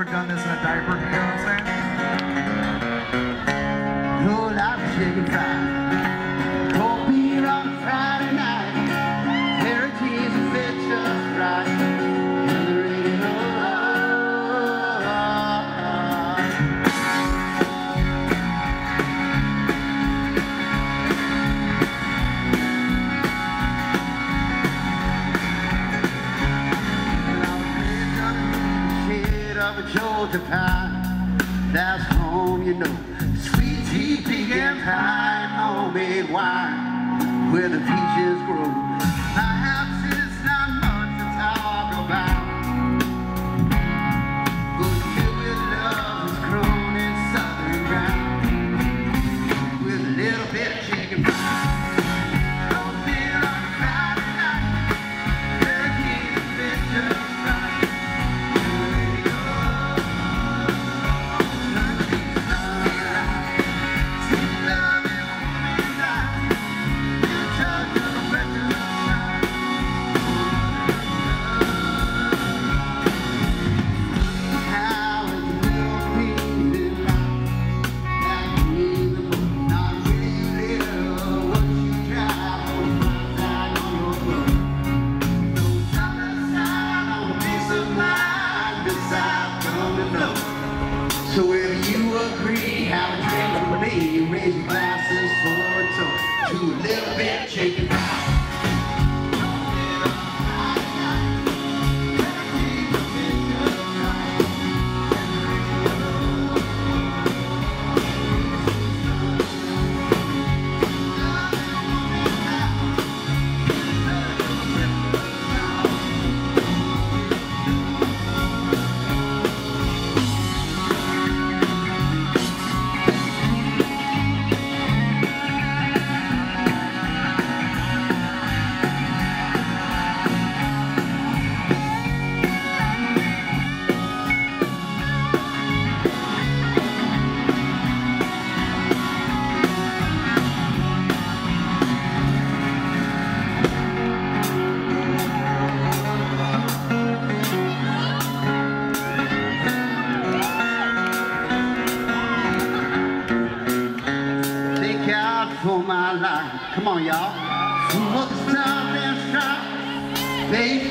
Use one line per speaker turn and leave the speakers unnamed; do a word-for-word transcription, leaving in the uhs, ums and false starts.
done this in a diaper, you know what I'm saying?
Whole lot of chicken fried, cold beer on Friday night, pair of jeans that fit just right, and the radio. And I was raised underneath the shade of a Georgia pine. That's home, you know. Sweet tea, pecan pie, homemade wine, where the peaches grow. My house is not much to talk about, but filled with love has grown in southern ground, with a little bit of chicken pie. Cold beer on a Friday night, turkey and fish just right. So if you agree, have a drink with me, raise your glasses for a toast to a little bit of chicken pie. For my life, come on y'all. For the stop and strike, baby.